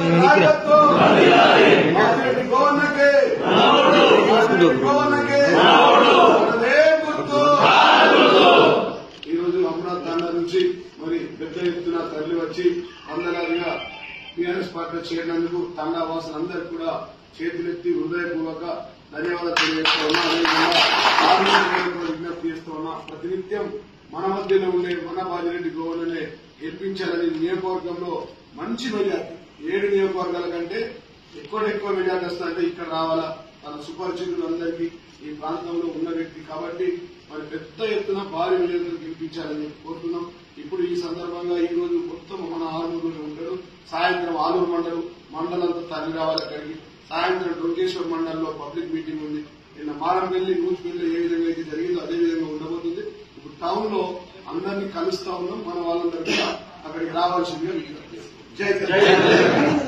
ఈరోజు అమరావతి తండా నుంచి మరి పెద్ద ఎత్తున తరలి వచ్చి వందలాదిగా టీఆర్ఎస్ పార్టీ చేరినందుకు తండా వాసులందరికీ కూడా చేతులెత్తి హృదయపూర్వక ధన్యవాదాలు తెలియజేస్తా ఉన్నా. అదేవిధంగా విజ్ఞప్తి చేస్తూ ఉన్నా. ప్రతినిత్యం మన మధ్యలో ఉండే మన బాజిరెడ్డి గోవర్ననే గెలిపించాలని నియోజకవర్గంలో మంచి మెజార్టీ 7 నియోజకవర్గాల కంటే ఎక్కువ మెజార్టీ వస్తుందంటే ఇక్కడ రావాలా. తన సుపరిచితులందరికీ ఈ ప్రాంతంలో ఉన్న వ్యక్తి కాబట్టి మరి పెద్ద ఎత్తున భారీ మెజార్టీలు గెలిపించాలని కోరుతున్నాం. ఇప్పుడు ఈ సందర్భంగా ఈ రోజు మొత్తం మన ఆరుమూరులో ఉంటారు. సాయంత్రం ఆలూరు మండలంతో తరలి రావాలి అక్కడికి. సాయంత్రం డొంకేశ్వర్ మండలంలో పబ్లిక్ మీటింగ్ ఉంది. నిన్న మారంపల్లి నూజిపల్లి ఏ విధంగా అయితే జరిగిందో అదే విధంగా ఉండబోతుంది. ఇప్పుడు టౌన్ లో అందరినీ కలుస్తా ఉన్నాం. మన వాళ్ళందరూ కూడా అక్కడికి రావాల్సిందిగా విజ్ఞప్తి చేస్తున్నాం. జై తెలంగాణ.